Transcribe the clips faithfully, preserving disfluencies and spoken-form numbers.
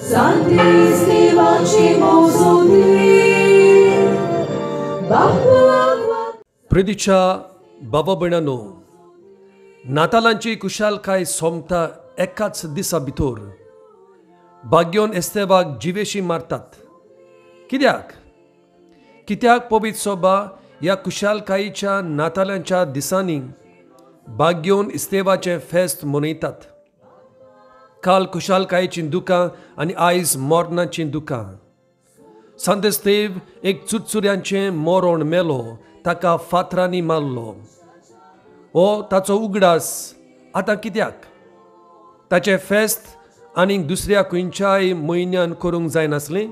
सांती इस्तेवाची मौजूदी प्रिदीच्या बाबा भयणांनो, नातालांची कुशालकाय सोमता एकाच दिसा भितर भाग्योन एस्तेवाक जिवेशी मारतात. कित्याक कित्याक पवित्र सभा ह्या कुशालकायेच्या नातालांच्या दिसांनी भाग्योन इस्तेवाचें फेस्त मनयतात. काल कुशालकायेचीं दुकां आनी आयज मोरणाचीं दुकां. संत इस्तेव एक चुरचुऱ्यांचें मोरोण मेलो, ताका फातरांनी मारलो. हो ताचो उगडास आतां कित्याक? ताचें फेस्त आनीक दुसऱ्या खंयच्याय म्हयन्यान करूंक जायनासलें?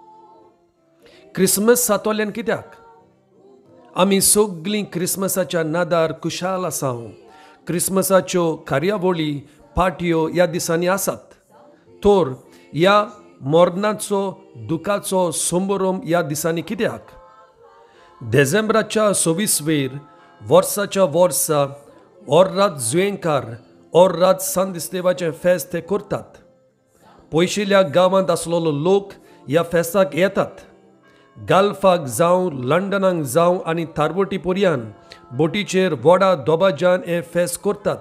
क्रिसमस सातोल्यान कित्याक? आमी सगळीं क्रिसमसाच्या नादार कुशाल आसात. क्रिसमसाच्यो कार्यावळी पार्ट्यो ह्या दिसांनी आसात. तर ह्या मोरणाचो दुखाचो समारंभ ह्या दिसांनी कित्याक? डिसेंबराच्या सव्वीसवेर वर्साच्या वर्सा ओर्रात जुंयेकार ओर्रात संत इस्तेवाचें फेस्त ते करतात. पयशिल्ल्या गांवांत आसलेलो लोक ह्या फेस्ताक येतात. गाल्फाक जावं लंडनाक जावं आनी तारवटी पर्यान बोटीचेर व्हडा दोबाज्यान हे फेस्त करतात.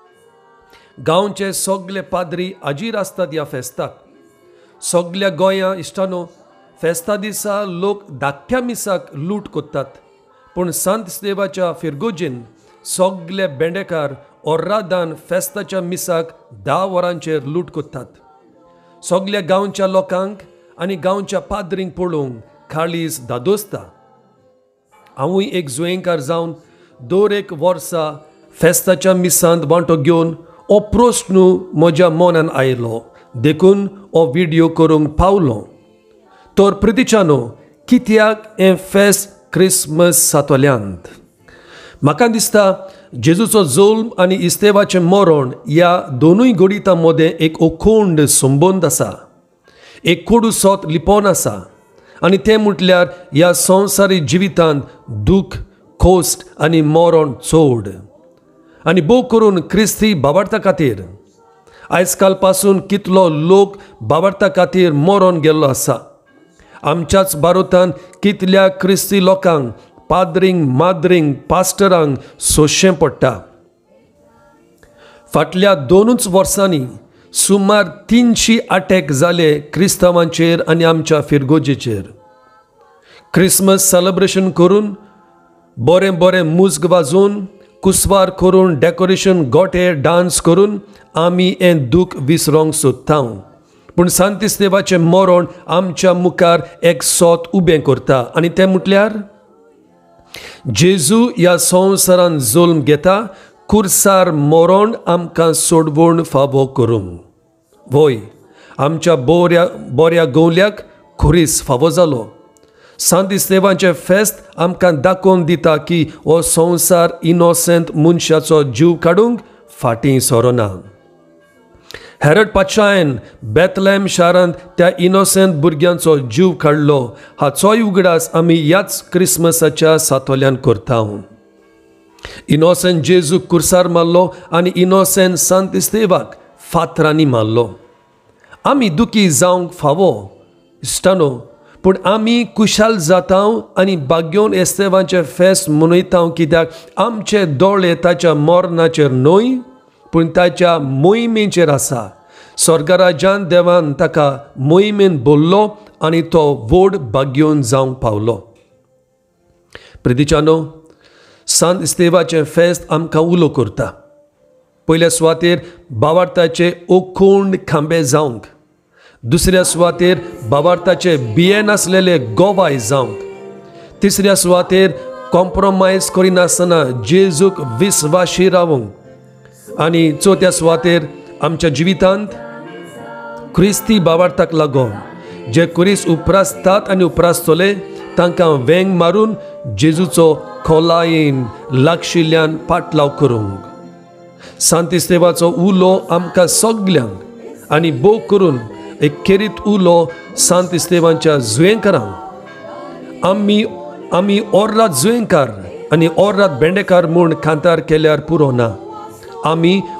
गांवचे सगळे पाद्री हाजीर आसतात ह्या फेस्ताक. सगळ्या गोंया इश्टानो, फेस्ता दिसा लोक धाकट्या मिसाक लूट करतात. पूण संत इस्तेवाच्या फिरगोजेन सगळे बेंडेकार ओर्रादान फेस्ताच्या मिसाक धा वरांचेर लूट करतात. सगळ्या गांवच्या लोकांक आनी गांवच्या पाद्रींक पळोवंक काळीज दादोसता. हांवूय एक जुंयेकार जावन दर एक वर्सा फेस्ताच्या मिसांत वांटो घेवन हो प्रस्न म्हज्या मनान आयलो, देखून हो व्हिडिओ करूंक पावलो. तर प्रितीच्यानो, कित्याक हें फेस्त क्रिसमस सातोल्यांत? म्हाका दिसता जेजूचो जल्म आनी इस्तेवाचें मरण ह्या दोनूय गडितां मदें एक अखंड संबंद आसा. एक कोडूसोत लिपोवन आसा. आनी तें म्हटल्यार ह्या संवसारी जिवितांत दूख, खोस्ट आनी मरण चड. आनी भोव करून क्रिस्ती बाबार्था खातीर आयज काल पासून कितलो लोक बाबार्था खातीर मरून गेल्लो आसा. आमच्याच भारतांत कितल्या क्रिस्ती लोकांक पाद्रींक माद्रींक पास्टरांक सोंसचें पडटा. फाटल्या दोनूच वर्सांनी सुमार तिनशी अटॅक जाले क्रिस्तांवांचेर आनी आमच्या फिरगोजेचेर. क्रिसमस सेलिब्रेशन करून बरें बरें मुजग वाजोवन कुसवार करून डेकोरेशन गोटे डान्स करून आमी हें दूख विसरोंक सोदता. पूण संत इस्तेवाचें मरण आमच्या मुखार एक सोत उबें करता. आनी तें म्हटल्यार जेजू ह्या संवसारान जल्म घेता कुर्सार मरण आमकां सोडवून फावो करूंक. वय, आमच्या बोऱ्या बोऱ्या गवल्याक खुरीस फावो जालो. संत इस्तेवाचें फेस्त आमकां दाखोवन दिता की हो संवसार इनोसेंट मनशाचो जीव काडूंक फाटीं सरोना. हेरोड पातशायन बेथलेम शारांत त्या इनोसेंट भुरग्यांचो जीव काडलो. हाचोय उगडास आमी ह्याच क्रिसमसाच्या सातोल्यान करता. इनोसेंट जेजू कुर्सार मारलो आनी इनोसेंट संत इस्तेवाक फातरांनी मारलो. आमी दुखी जावंक फावो इश्टानो, पूण आमी कुशाल जाता आनी भाग्योन एस्तेवाचें फेस्त मनयता. कित्याक आमचे दोळे ताच्या मरणाचेर न्हय, पूण ताच्या मोहिमेचेर आसा. स्वर्गराज्यान देवान ताका मोहिमेन भरलो आनी तो व्हड भाग्योन जावंक पावलो. प्रितीच्यानो, संत इस्तेवाचें फेस्त आमकां उलो करता. पयल्या सुवातेर बाबार्थाचे अखंड खांबे जावंक. दुसऱ्या सुवातेर बाबार्थाचे बिये नासलेले गोवाय जावंक. तिसऱ्या सुवातेर कॉम्प्रोमायज करिनासतना जेजूक विस्वाशी रावंक. आनी चवथ्या सुवातेर आमच्या जिवितांत क्रिस्ती बाबार्थाक लागून जे कुरीस उप्रासतात आनी उप्रासतले तांकां वेंग मारून जेजूचो खोलायेन लागशिल्ल्यान पाटलाव करूंक. संत इस्तेवाचो उलो आमकां सगल्यांक आनी भोव करून एक खेरीत उलो संत इस्तेवाच्या जुंयेकारांक. आमी आमी ओर्रात जुंयेकार आनी ओर्रात बेंडेकार म्हूण कांतार केल्यार पुरो ना. आमी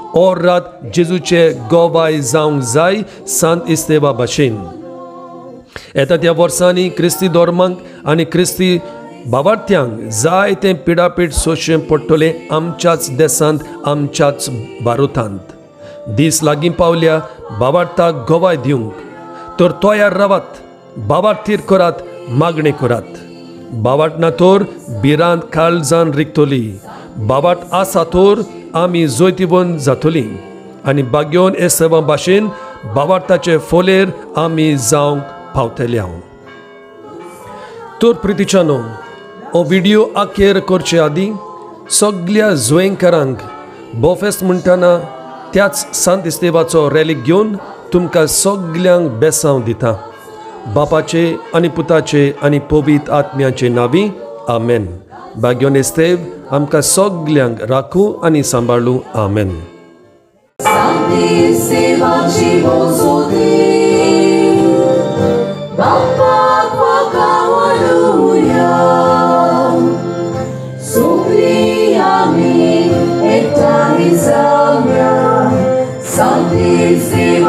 ओर्रात जेजूचे गोवाय जावंक जाय सांत इस्तेवा भाशेन. येता त्या वर्सांनी क्रिस्ती धर्मांक आनी क्रिस्ती भावार्थ्यांक जायते पिडापीड सोंसचें पडटलें आमच्याच देशांत आमच्याच भारतांत. दीस लागीं पावल्या भावार्थाक गोवाय दिवंक. तर तयार रावात, भावार्थीर करात, मागणी करात. भावार्थ ना तर बिरांत काळजान रिगतली. भावार्थ आसा तर आमी जोयतीबोन जातलीं आनी बाग्योन हे सेवा भाशेन भावार्थाचे फोलेर आमी जावंक पावतले. हांव तर प्रितीच्यानो, हो व्हिडिओ आखेर करचे आदीं सगळ्या जुंयेकारांक बोफेस्त म्हणटना त्याच सांत इस्तेवाचो रॅलीक घेवन तुमकां सगळ्यांक बेसांव दिता. बापाचे आनी पुताचे आनी पवित्र आत्म्याचे नांवी आमेन. बाग्योन इस्तेव आमकां सगळ्यांक राखूं आनी सांबाळूं. आमेन. सांत इस्तेवाची मोजोती बापाक वाखावणुया. सगळीं आमी एकठांय जावया. सांत इस्तेवा